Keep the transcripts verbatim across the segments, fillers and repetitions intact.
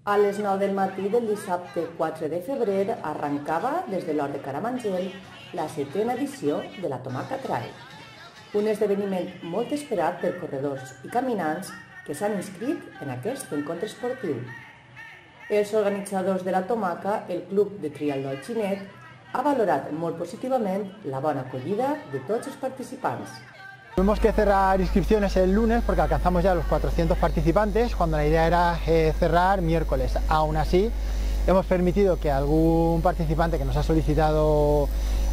A les nou del matí del dissabte quatre de febrer arrencava des de l'Hort de Caramangel la setena edició de la Tomaca Trail, un esdeveniment molt esperat per corredors i caminants que s'han inscrit en aquest encontre esportiu. Els organitzadors de la Tomaca, el Club de Triatló Alginet, ha valorat molt positivament la bona acollida de tots els participants. Tuvimos que cerrar inscripciones el lunes porque alcanzamos ya los cuatrocientos participantes, cuando la idea era eh, cerrar miércoles. Aún así, hemos permitido que algún participante que nos ha solicitado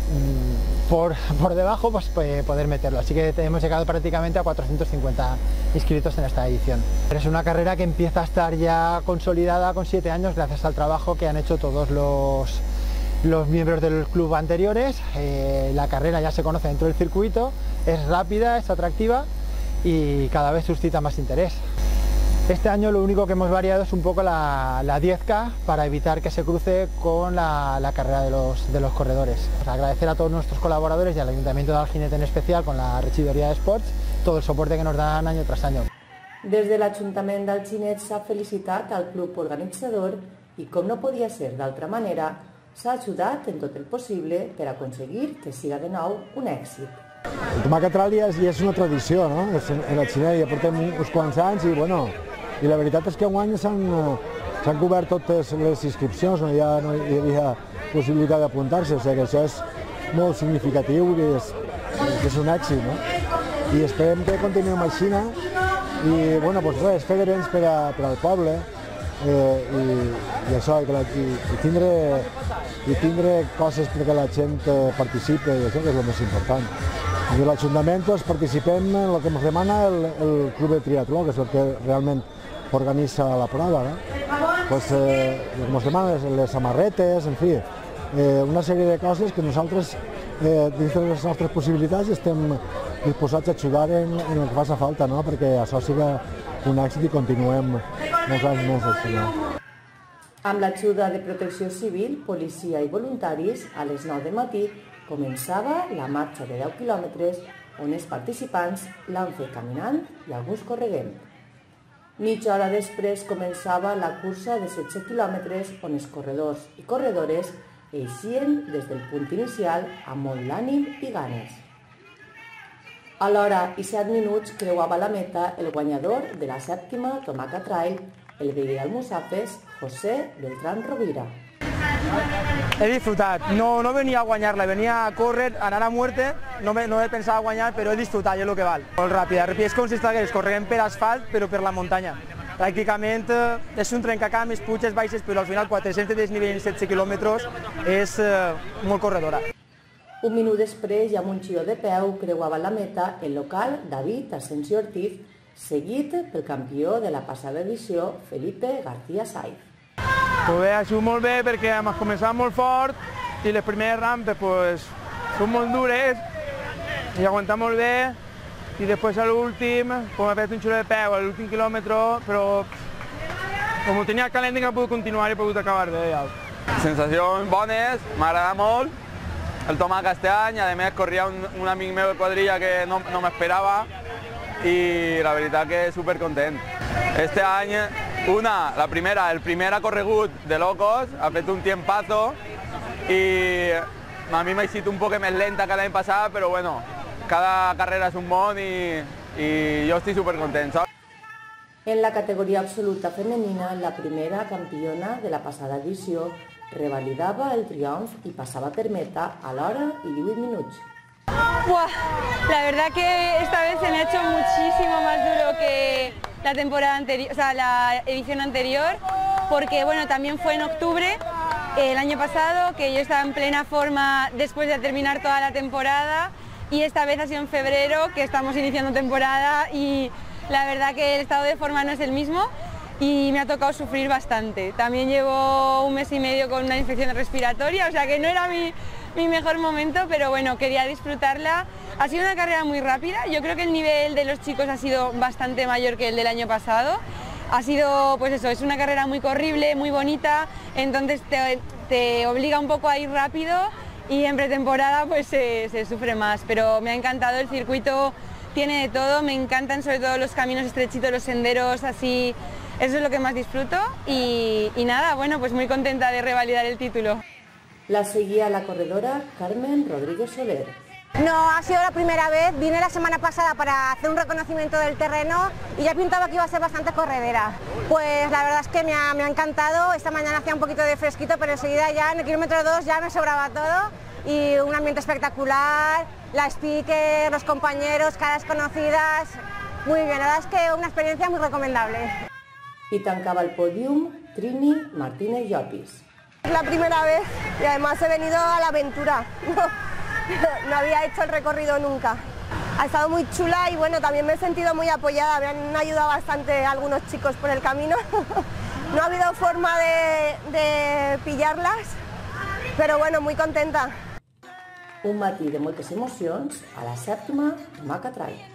mmm, por, por debajo, pues, pues poder meterlo. Así que hemos llegado prácticamente a cuatrocientos cincuenta inscritos en esta edición. Es una carrera que empieza a estar ya consolidada con siete años gracias al trabajo que han hecho todos los, los miembros del club anteriores. Eh, la carrera ya se conoce dentro del circuito. Es rápida, es atractiva y cada vez suscita más interés. Este año lo único que hemos variado es un poco la, la diez K para evitar que se cruce con la, la carrera de los, de los corredores. Pues agradecer a todos nuestros colaboradores y al Ayuntamiento de Alginet en especial, con la Regidoria de Esports, todo el soporte que nos dan año tras año. Des de l'Ajuntament d'Alginet s'ha felicitat al club organitzador i, com no podia ser d'altra manera, s'ha ajudat en tot el possible per aconseguir que siga de nou un èxit. El Tomaca Trail ja és, ja és una tradició, no? En Alginet ja portem uns quants anys i, bueno, i la veritat és que enguany s'han cobert totes les inscripcions, no hi, ha, no hi havia possibilitat d'apuntar-se, o sigui que això és molt significatiu i és, és un èxit, no? I esperem que continuem així, no? I, bueno, doncs res, fer events per, a, per al poble eh, i, i això, i, i, i, tindre, i tindre coses perquè la gent participi, i això que és el més important. I de l'Ajuntament pues, participem en el que ens demana el, el Club de Triatló, que és el que realment organitza la prova. No? Pues, eh, ens demana les, les samarretes, en fi, eh, una sèrie de coses que nosaltres, eh, dins de les nostres possibilitats, estem disposats a ajudar en, en el que faci falta, no? Perquè això siga un èxit i continuem molts anys més així. No? Amb l'ajuda de Protecció Civil, policia i voluntaris, a les nou del matí començava la marxa de deu quilòmetres on els participants l'han fet caminant i alguns correguent. Mitja hora després començava la cursa de setze quilòmetres on els corredors i corredores eixien des del punt inicial amb molt d'ànim i ganes. A l'hora i set minuts creuava la meta el guanyador de la sèptima Tomaca Trail, el veí d'Almussafes, José Beltrán Rovira. He disfrutat, no, no venia a guanyar-la, venia a córrer, a anar a muerte, no, me, no he pensat guanyar, però he disfrutat, és el que val. Molt ràpida, és com si estigués corrent per asfalt, però per la muntanya. Pràcticament és un trencacamps, puges baixes, però al final quatre-cents de desnivell en setze quilòmetres és eh, molt corredora. Un minut després, i amb un xió de peu, creuava la meta el local David Asensio Ortiz, seguit pel campió de la passada edició, Felipe García Saiz. Pues bé, ha sigut molt bé perquè hem començat molt fort i les primeres rampes pues, són molt dures i aguantar molt bé i després a l'últim pues, m'ha fet un xulo de peu a l'últim quilòmetre, però com ho tenia calent que no he pogut continuar i he pogut acabar bé. Ja. Sensacions bones, m'agrada molt el Tomaca este any, a més corria un, un amic meu de quadrilla que no, no m'esperava i la veritat que supercontent. Este any Una, la primera, el primer ha corregut de locos, ha fet un tiempazo i a mi m'ha sigut un poc més lenta que l'any passat, però bueno, cada carrera és un món i, i jo estic supercontent. En la categoria absoluta femenina, la primera campiona de la passada edició revalidava el triomf i passava per meta a l'hora i divuit minuts. Buah, la verdad que esta vez se me ha hecho muchísimo más duro que la temporada anterior, o sea, la edición anterior, porque bueno, también fue en octubre el año pasado, que yo estaba en plena forma después de terminar toda la temporada, y esta vez ha sido en febrero, que estamos iniciando temporada, y la verdad que el estado de forma no es el mismo y me ha tocado sufrir bastante. También llevo un mes y medio con una infección respiratoria, o sea que no era mi, mi mejor momento, pero bueno, quería disfrutarla. Ha sido una carrera muy rápida, yo creo que el nivel de los chicos ha sido bastante mayor que el del año pasado. Ha sido, pues eso, es una carrera muy corrible, muy bonita, entonces te, te obliga un poco a ir rápido y en pretemporada pues se, se sufre más, pero me ha encantado el circuito, tiene de todo, me encantan sobre todo los caminos estrechitos, los senderos así eso es lo que más disfruto y, y nada, bueno, pues muy contenta de revalidar el título. La seguía la corredora Carmen Rodríguez Soler. No ha sido la primera vez, vine la semana pasada para hacer un reconocimiento del terreno y ya pintaba que iba a ser bastante corredera. Pues la verdad es que me ha, me ha encantado, esta mañana hacía un poquito de fresquito, pero enseguida ya en el kilómetro dos ya me sobraba todo y un ambiente espectacular, la speaker, los compañeros, caras conocidas, muy bien, la verdad es que una experiencia muy recomendable. Y tancaba el podium Trini Martínez Llopis. Es la primera vez y además he venido a la aventura. No había hecho el recorrido nunca. Ha estado muy chula y bueno, también me he sentido muy apoyada, me han ayudado bastante algunos chicos por el camino. No ha habido forma de, de pillarlas, pero bueno, muy contenta. Un matí de moltes emocions a la sèptima Maca Trail.